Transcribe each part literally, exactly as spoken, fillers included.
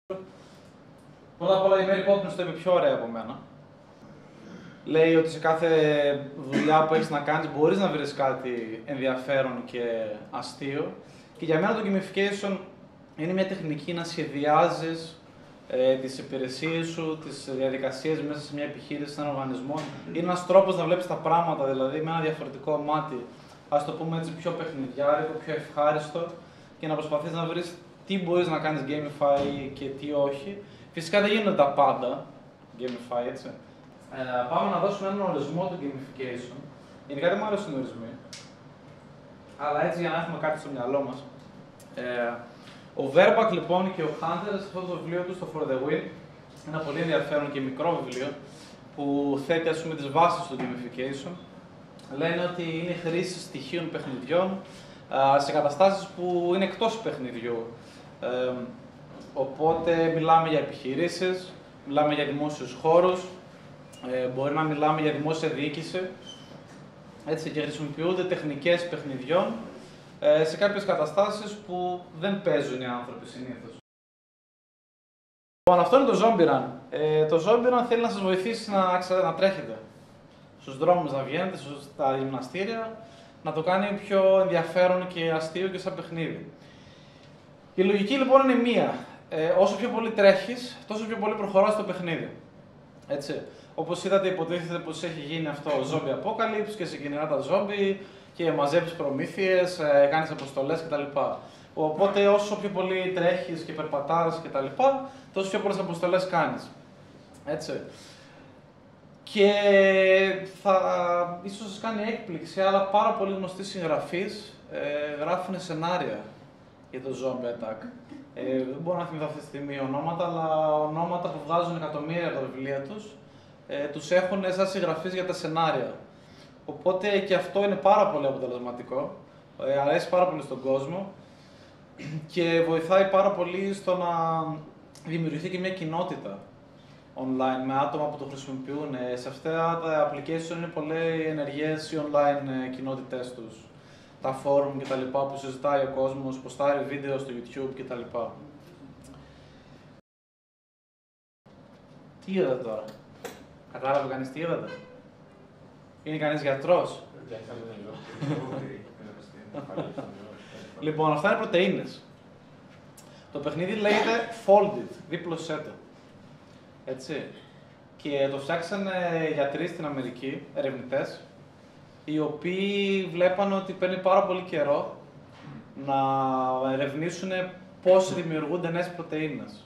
Πρώτα απ' όλα η Mary Poppins το είπε πιο ωραία από μένα. Λέει ότι σε κάθε δουλειά που έχεις να κάνεις μπορείς να βρεις κάτι ενδιαφέρον και αστείο. Και για μένα το gamification είναι μια τεχνική να σχεδιάζεις ε, τις υπηρεσίες σου, τις διαδικασίες μέσα σε μια επιχείρηση, σε έναν οργανισμό. Είναι ένας τρόπος να βλέπεις τα πράγματα, δηλαδή με ένα διαφορετικό μάτι, ας το πούμε έτσι, πιο παιχνιδιάρικο, πιο ευχάριστο και να προσπαθείς να βρεις τι μπορείς να κάνεις gamify και τι όχι. Φυσικά δεν γίνονται τα πάντα gamify, έτσι. Ε, πάμε να δώσουμε έναν ορισμό του gamification. Γενικά δεν μου αρέσουν οι ορισμοί, αλλά έτσι για να έχουμε κάτι στο μυαλό μας. Ε, ο Verbach λοιπόν και ο Hunter σε αυτό το βιβλίο του, στο For the Win, ένα πολύ ενδιαφέρον και μικρό βιβλίο που θέτει ας πούμε τις βάσεις του gamification. Λένε ότι είναι η χρήση στοιχείων παιχνιδιών ε, σε καταστάσεις που είναι εκτός παιχνιδιού. Ε, οπότε μιλάμε για επιχειρήσεις, μιλάμε για δημόσιους χώρους, ε, μπορεί να μιλάμε για δημόσια διοίκηση, έτσι, και χρησιμοποιούνται τεχνικές παιχνιδιών ε, σε κάποιες καταστάσεις που δεν παίζουν οι άνθρωποι συνήθως. Λοιπόν, αυτό είναι το Zombie Run. Ε, το Zombie Run θέλει να σας βοηθήσει να, ξα... να τρέχετε στους δρόμους, να βγαίνετε στα γυμναστήρια, να το κάνει πιο ενδιαφέρον και αστείο και σαν παιχνίδι. Η λογική λοιπόν είναι μία. Ε, όσο πιο πολύ τρέχεις, τόσο πιο πολύ προχωράς στο παιχνίδι. Έτσι. Όπως είδατε, υποτίθεται πως έχει γίνει αυτό Zombie Apocalypse και συγκινητά τα zombie και μαζεύεις προμήθειες, ε, κάνεις αποστολές κτλ. Οπότε όσο πιο πολύ τρέχεις και περπατάς κτλ, τόσο πιο πολλές αποστολές κάνεις. Έτσι. Και θα ίσως σας κάνει έκπληξη, αλλά πάρα πολύ γνωστοί συγγραφείς ε, γράφουν σενάρια για το Zombie Attack. Ε, δεν μπορώ να θυμηθώ αυτή τη στιγμή ονόματα, αλλά ονόματα που βγάζουν εκατομμύρια από τα βιβλία τους, ε, τους έχουν σαν συγγραφείς για τα σενάρια. Οπότε και αυτό είναι πάρα πολύ αποτελεσματικό, ε, αρέσει πάρα πολύ στον κόσμο και βοηθάει πάρα πολύ στο να δημιουργηθεί και μια κοινότητα online με άτομα που το χρησιμοποιούν. Ε, σε αυτά τα application είναι πολύ ενεργές οι online ε, κοινότητές τους. Τα forum και τα λοιπά που συζητάει ο κόσμος, ποστάρει βίντεο στο YouTube και τα λοιπά. Τι είδατε τώρα? Κατάλαβε κανείς τι είδατε? Είναι κανείς γιατρός? Λοιπόν, αυτά είναι πρωτεΐνες. Το παιχνίδι λέγεται Folded, δίπλωσέ το. Έτσι. Και το φτιάξανε γιατροί στην Αμερική, ερευνητές, οι οποίοι βλέπανε ότι παίρνει πάρα πολύ καιρό να ερευνήσουν πώς δημιουργούνται νέες πρωτεΐνες.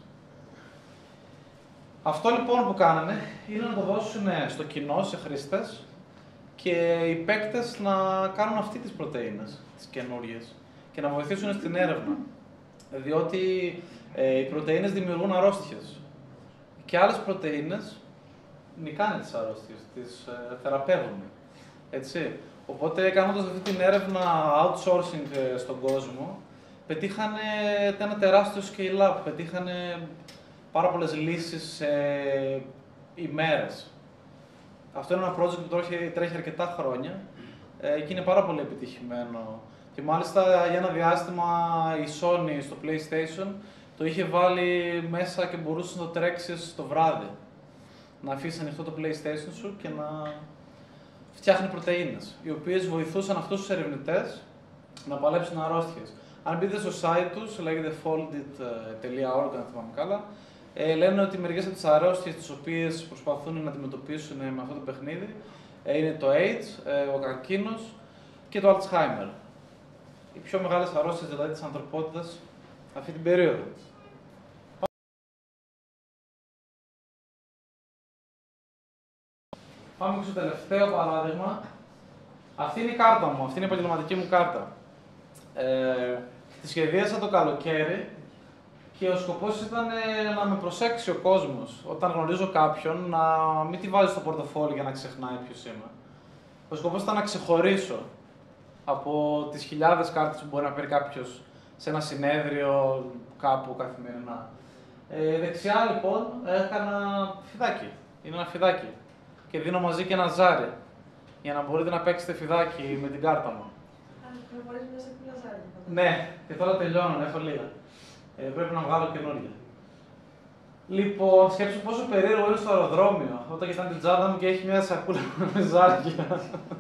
Αυτό λοιπόν που κάνανε είναι να το δώσουν στο κοινό, σε χρήστες, και οι παίκτες να κάνουν αυτή τις πρωτεΐνες, τις καινούριες, και να βοηθήσουν στην έρευνα. Διότι ε, οι πρωτεΐνες δημιουργούν αρρώστιες και άλλες πρωτεΐνες νικάνε τις αρρώστιες, τις ε, θεραπεύουν. Έτσι. Οπότε, κάνοντας αυτή την έρευνα outsourcing στον κόσμο, πετύχανε ένα τεράστιο scale-up, πετύχανε πάρα πολλές λύσεις σε ημέρες. Αυτό είναι ένα project που τρέχει, τρέχει αρκετά χρόνια ε, και είναι πάρα πολύ επιτυχημένο. Και μάλιστα για ένα διάστημα η Sony στο PlayStation το είχε βάλει μέσα και μπορούσε να το τρέξεις το βράδυ. Να αφήσεις ανοιχτό το PlayStation σου και να φτιάχνει πρωτεΐνες, οι οποίες βοηθούσαν αυτούς τους ερευνητές να παλέψουν αρρώστιες. Αν μπείτε στο site τους, λέγεται folded τελεία org, αν θυμάμαι καλά, ε, λένε ότι μερικές από τις αρρώστιες τις οποίες προσπαθούν να αντιμετωπίσουν με αυτό το παιχνίδι ε, είναι το AIDS, ε, ο καρκίνος και το Alzheimer. Οι πιο μεγάλες αρρώστιες δηλαδή της ανθρωπότητας αυτή την περίοδο. Πάμε στο τελευταίο παράδειγμα. Αυτή είναι η κάρτα μου, αυτή είναι η επαγγελματική μου κάρτα. Ε, τη σχεδίασα το καλοκαίρι και ο σκοπός ήταν να με προσέξει ο κόσμος. Όταν γνωρίζω κάποιον, να μην τη βάζει στο πορτοφόλι για να ξεχνάει ποιος είμαι. Ο σκοπός ήταν να ξεχωρίσω από τις χιλιάδες κάρτες που μπορεί να παίρνει κάποιος σε ένα συνέδριο κάπου καθημερινά. Ε, δεξιά λοιπόν έκανα φιδάκι. Είναι ένα φιδάκι. Και δίνω μαζί και ένα ζάρι, για να μπορείτε να παίξετε φιδάκι με την κάρτα μου. Α, προχωρείς μέσα από ζάρι. Ναι, και τώρα τελειώνω, έχω λίγα. Ε, πρέπει να βγάλω καινούργια. Λοιπόν, σκέψου πόσο περίεργο είναι στο αεροδρόμιο. Όταν κοιτάνε την τσάντα μου και έχει μια σακούλα με ζάρια.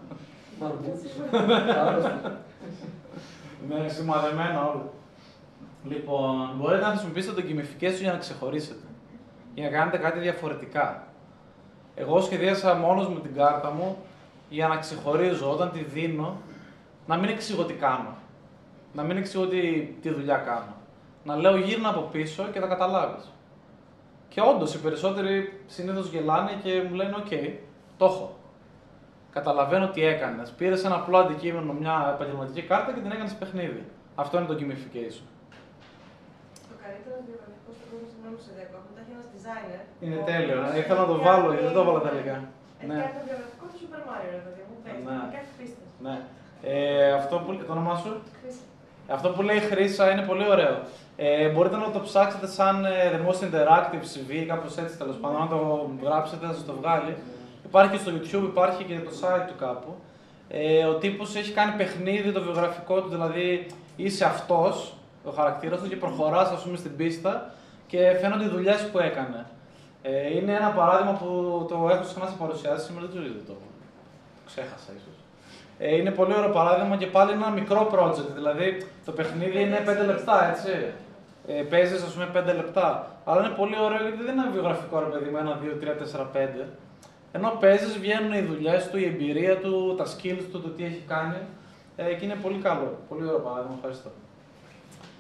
Ναι, σημαδεμένα όλα. Λοιπόν, μπορείτε να χρησιμοποιήσετε το gamification για να ξεχωρίσετε. Για να κάνετε κάτι διαφορετικά. Εγώ σχεδίασα μόνος μου την κάρτα μου για να ξεχωρίζω όταν τη δίνω, να μην εξηγώ τι κάνω. Να μην εξηγώ τι, τι δουλειά κάνω. Να λέω γύρνα από πίσω και θα καταλάβεις. Και όντως οι περισσότεροι συνήθως γελάνε και μου λένε: οκ, το έχω. Καταλαβαίνω τι έκανες. Πήρες ένα απλό αντικείμενο, μια επαγγελματική κάρτα και την έκανες παιχνίδι. Αυτό είναι το gamification. Το καλύτερο βιογραφικό στον κόσμο, συγγνώμη σε δέκα, μετά έχει ένας designer. Είναι τέλειο. Ναι. Ήθελα να το βάλω, γιατί δεν το έβαλα τελικά. Έχει κάνει το βιογραφικό του Super Mario, ρε παιδί μου. Ναι. Κάτι πίστες. Ναι. Ε, αυτό που... Το όνομά σου? Χρήση. Αυτό που λέει Χρύσα είναι πολύ ωραίο. Ε, μπορείτε να το ψάξετε σαν ε, The Most Interactive σι βι, κάπως έτσι τέλος πάντων. Να το γράψετε, θα σας το βγάλει. Υπάρχει και στο YouTube, υπάρχει και το site του κάπου. Ε, ο τύπος έχει κάνει παιχνίδι το βιογραφικό του, δηλαδή είσαι αυτός, ο χαρακτήρας του, και προχωράς, ας πούμε, στην πίστα και φαίνονται οι δουλειές που έκανε. Ε, είναι ένα παράδειγμα που το έχω συχνά σε παρουσιάσεις, σήμερα δεν το είδε το. Το ξέχασα ίσως. Ε, είναι πολύ ωραίο παράδειγμα και πάλι ένα μικρό project, δηλαδή το παιχνίδι είναι πέντε λεπτά, έτσι. Ε, παίζεις, ας πούμε, πέντε λεπτά. Αλλά είναι πολύ ωραίο γιατί δεν είναι ένα βιογραφικό, ρε παιδί, με ένα, δύο, τρία, τέσσερα, πέντε. Ενώ παίζεις, βγαίνουν οι δουλειές του, η εμπειρία του, τα skills του, το τι έχει κάνει. Ε, και είναι πολύ καλό. Πολύ ωραίο παράδειγμα. Ευχαριστώ.